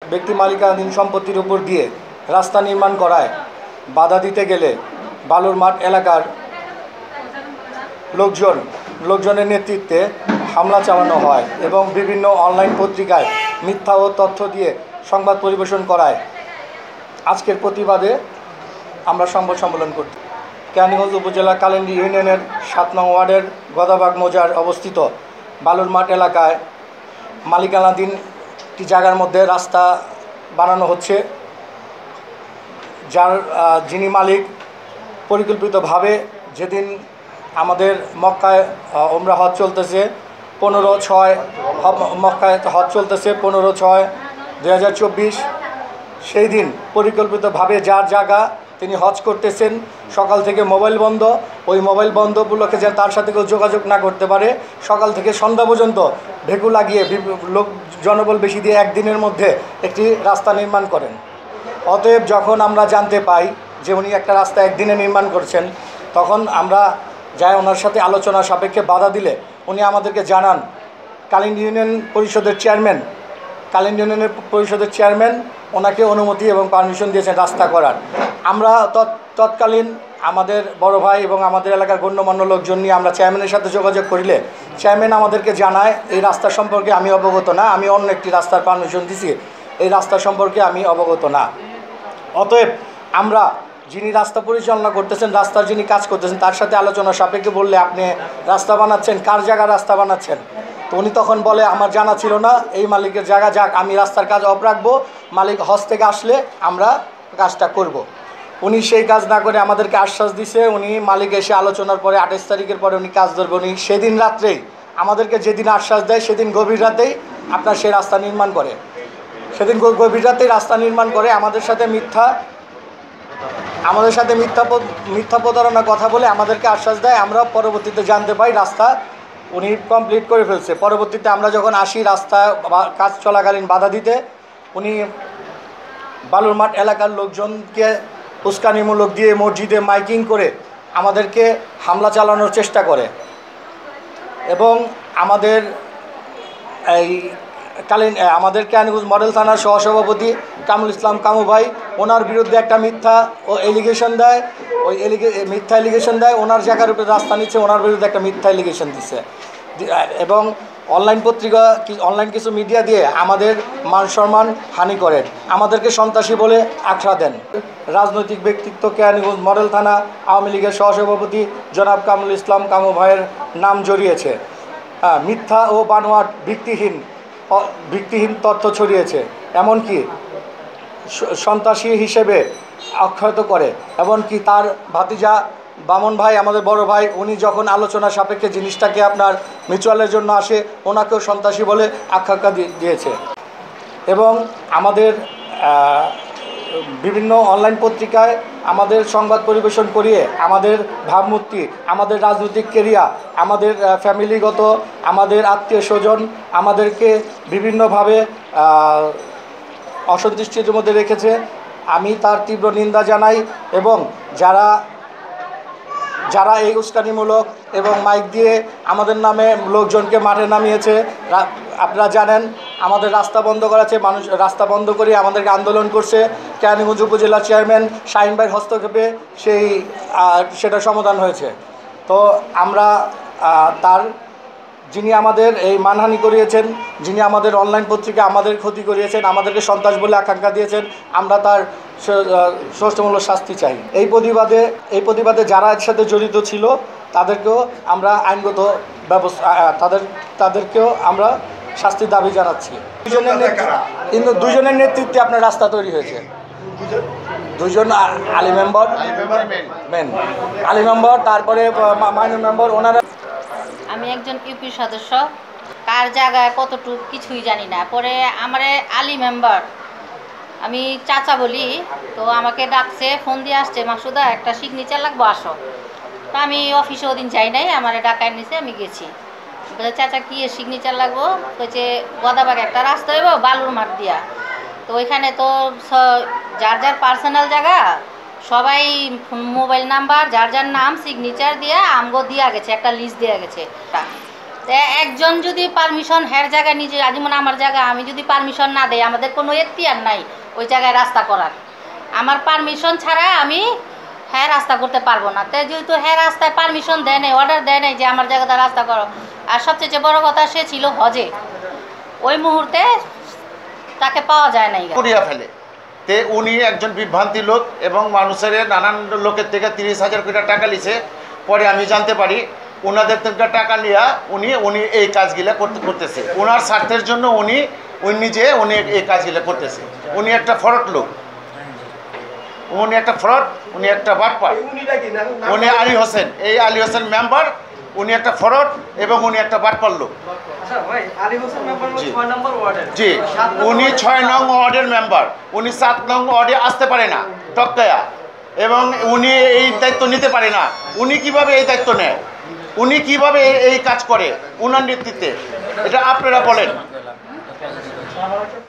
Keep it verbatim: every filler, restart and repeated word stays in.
ব্যক্তি মালিকানাধীন সম্পত্তির উপর দিয়ে রাস্তা নির্মাণ করায় বাধা দিতে গেলে বালুর মাঠ এলাকার লোকজন লোকজনের নেতৃত্বে হামলা চালানো হয় এবং বিভিন্ন অনলাইন পত্রিকায় মিথ্যা ও তথ্য দিয়ে সংবাদ পরিবেশন করায় আজকের প্রতিবাদে আমরা সংবাদ সম্মেলন করছি। কেরানীগঞ্জ উপজেলা কালিন্দী ইউনিয়নের সাত নং ওয়ার্ডের গদাবাগ মৌজার অবস্থিত বালুর মাঠ এলাকায় মালিকানাধীন একটি জায়গার মধ্যে রাস্তা বানানো হচ্ছে, যার যিনি মালিক পরিকল্পিতভাবে যেদিন আমাদের মক্কায় ওমরা হজ চলতেছে পনেরো ছয় মক্কায় হজ চলতেছে পনেরো ছয় দুই হাজার চব্বিশ সেই দিন পরিকল্পিতভাবে যার জায়গা তিনি হজ করতেছেন, সকাল থেকে মোবাইল বন্ধ, ওই মোবাইল বন্ধ উপলক্ষে যেন তার সাথে কেউ যোগাযোগ না করতে পারে, সকাল থেকে সন্ধ্যা পর্যন্ত ভেকু লাগিয়ে লোক জনবল বেশি দিয়ে একদিনের মধ্যে একটি রাস্তা নির্মাণ করেন। অতএব যখন আমরা জানতে পাই যে উনি একটা রাস্তা একদিনে নির্মাণ করছেন, তখন আমরা যাই ওনার সাথে আলোচনা সাপেক্ষে বাধা দিলে উনি আমাদেরকে জানান কালিন্দী ইউনিয়ন পরিষদের চেয়ারম্যান কালিন্দী ইউনিয়নের পরিষদের চেয়ারম্যান ওনাকে অনুমতি এবং পারমিশন দিয়েছেন রাস্তা করার। আমরা তৎকালীন আমাদের বড় ভাই এবং আমাদের এলাকার গণ্যমান্য লোকজন নিয়ে আমরা চেয়ারম্যানের সাথে যোগাযোগ করিলে চেয়ারম্যান আমাদেরকে জানায় এই রাস্তা সম্পর্কে আমি অবগত না, আমি অন্য একটি রাস্তার পারমিশন দিছি, এই রাস্তা সম্পর্কে আমি অবগত না। অতএব আমরা যিনি রাস্তা পরিচালনা করতেছেন, রাস্তার যিনি কাজ করতেছেন তার সাথে আলোচনা সাপেক্ষে বললে আপনি রাস্তা বানাচ্ছেন, কার জায়গায় রাস্তা বানাচ্ছেন? তো উনি তখন বলে আমার জানা ছিল না, এই মালিকের জায়গা, যাক আমি রাস্তার কাজ অফ রাখবো, মালিক হজ থেকে আসলে আমরা কাজটা করব। উনি সেই কাজ না করে আমাদেরকে আশ্বাস দিছে উনি মালিক এসে আলোচনার পরে আঠাশ তারিখের পরে উনি কাজ ধরবে। উনি সেদিন রাত্রেই আমাদেরকে যেদিন আশ্বাস দেয় সেদিন গভীর রাতেই আপনার সেই রাস্তা নির্মাণ করে, সেদিন গভীর রাতেই রাস্তা নির্মাণ করে আমাদের সাথে মিথ্যা আমাদের সাথে মিথ্যা মিথ্যা প্রতারণা কথা বলে আমাদেরকে আশ্বাস দেয়। আমরা পরবর্তীতে জানতে পাই রাস্তা উনি কমপ্লিট করে ফেলছে। পরবর্তীতে আমরা যখন আসি রাস্তা কাজ চলাকালীন বাধা দিতে, উনি বালুর মাঠ এলাকার লোকজনকে উস্কানিমূলক দিয়ে মসজিদে মাইকিং করে আমাদেরকে হামলা চালানোর চেষ্টা করে এবং আমাদের এই কালীন আমাদের কেরানীগঞ্জ মডেল থানার সহসভাপতি কামরুল ইসলাম কামু ভাই ওনার বিরুদ্ধে একটা মিথ্যা ও এলিগেশন দেয়, ওই এলিগে মিথ্যা এলিগেশন দেয় ওনার জায়গার উপরে রাস্তা নিচ্ছে, ওনার বিরুদ্ধে একটা মিথ্যা এলিগেশন দিচ্ছে এবং অনলাইন পত্রিকা অনলাইন কিছু মিডিয়া দিয়ে আমাদের মান সম্মান হানি করেন, আমাদেরকে সন্ত্রাসী বলে আখ্যা দেন। রাজনৈতিক ব্যক্তিত্ব কেরানীগঞ্জ মডেল থানা আওয়ামী লীগের সহসভাপতি জনাব কামরুল ইসলাম কামু ভাইয়ের নাম জড়িয়েছে, হ্যাঁ মিথ্যা ও বানোয়াট ভিত্তিহীন ভিত্তিহীন তথ্য ছড়িয়েছে, এমনকি সন্ত্রাসী হিসেবে আখ্যায়িত করে। এমনকি তার ভাতিজা বামন ভাই আমাদের বড় ভাই উনি যখন আলোচনা সাপেক্ষে জিনিসটাকে আপনার মিউচুয়ালের জন্য আসে ওনাকেও সন্ত্রাসী বলে আখ্যা দিয়েছে এবং আমাদের বিভিন্ন অনলাইন পত্রিকায় আমাদের সংবাদ পরিবেশন করিয়ে আমাদের ভাবমূর্তি, আমাদের রাজনৈতিক কেরিয়ার, আমাদের ফ্যামিলিগত, আমাদের আত্মীয় স্বজন আমাদেরকে বিভিন্নভাবে অসন্তুষ্টির মধ্যে রেখেছে। আমি তার তীব্র নিন্দা জানাই এবং যারা যারা এই উস্কানিমূলক এবং মাইক দিয়ে আমাদের নামে লোকজনকে মাঠে নামিয়েছে, আপনারা জানেন আমাদের রাস্তা বন্ধ করাছে, মানুষ রাস্তা বন্ধ করে আমাদেরকে আন্দোলন করছে, কেরানীগঞ্জ উপজেলা চেয়ারম্যান শাহিন ভাইয়ের হস্তক্ষেপে সেই সেটা সমাধান হয়েছে। তো আমরা তার যিনি আমাদের এই মানহানি করিয়েছেন, যিনি আমাদের অনলাইন পত্রিকা আমাদের ক্ষতি করিয়েছেন, আমাদেরকে সন্ত্রাস বলে আকাঙ্ক্ষা দিয়েছেন, আমরা তার সর্বোচ্চ শাস্তি চাই। এই প্রতিবাদে এই প্রতিবাদে যারা এর সাথে জড়িত ছিল তাদেরকেও আমরা আইনগত ব্যবস্থা তাদের তাদেরকেও আমরা শাস্তির দাবি জানাচ্ছি। দুজনের কিন্তু দুজনের নেতৃত্বে আপনার রাস্তা তৈরি হয়েছে, দুজন আলী মেম্বার মেন আলী মেম্বার তারপরে মাইনর মেম্বার ওনারা। আমি একজন ইউপি সদস্য, কার জায়গায় কতটুকু কিছুই জানি না। পরে আমার আলী মেম্বার আমি চাচা বলি, তো আমাকে ডাকছে, ফোন দিয়ে আসছে মাসুদা একটা সিগনেচার লাগবো আসো। তো আমি অফিসে ওদিন যাই নাই, আমার ডাকায় নিচে আমি গেছি। বলে চাচা কি সিগনেচার লাগবো? বলছে গদাবাগ একটা রাস্তা হইব বালুর মাঠ দিয়া, তো ওইখানে তো যার যার পার্সোনাল জায়গা সবাই মোবাইল নাম্বার যার যার নাম সিগনেচার দিয়া আমগো দিয়া গেছে, একটা লিস্ট দেওয়া গেছে। তে একজন যদি পারমিশন হের জায়গায় নিজে যেমন আমার জায়গা আমি যদি পারমিশন না দেই আমাদের কোনো এখতিয়ার নাই ওই জায়গায় রাস্তা করার। আমার পারমিশন ছাড়া আমি হ্যাঁ রাস্তা করতে পারবো না। তাই যেহেতু হ্যাঁ রাস্তায় পারমিশন দেয় নাই, অর্ডার দেয় নাই যে আমার জায়গাতে রাস্তা করো, আর সবচেয়ে যে বড় কথা সে ছিল হজে, ওই মুহূর্তে তাকে পাওয়া যায় নাই। করিয়া ফেলে তে উনি একজন বিভ্রান্তি লোক এবং মানুষের নানান লোকের থেকে তিরিশ হাজার কোটি টাকা লিছে। পরে আমি জানতে পারি ওনাদের থেকে টাকা নিয়ে উনি উনি এই কাজগুলো করতে করতেছে ওনার স্বার্থের জন্য। উনি উনি নিজে উনি এই কাজগুলো করতেছে। উনি একটা ফ্রড লোক, উনি একটা ফ্রড, উনি একটা বাটপার। উনি আলী হোসেন, এই আলী হোসেন মেম্বার, উনি একটা ফ্রড এবং উনি একটা বাটপার লোক। জি, উনি ছয় নং ওয়ার্ডের মেম্বার, উনি সাত নং ওয়ার্ডে আসতে পারে না টক্কায়া, এবং উনি এই দায়িত্ব নিতে পারে না। উনি কিভাবে এই দায়িত্ব নেয়, উনি কিভাবে এই কাজ করে উনার নেতৃত্বে, এটা আপনারা বলেন।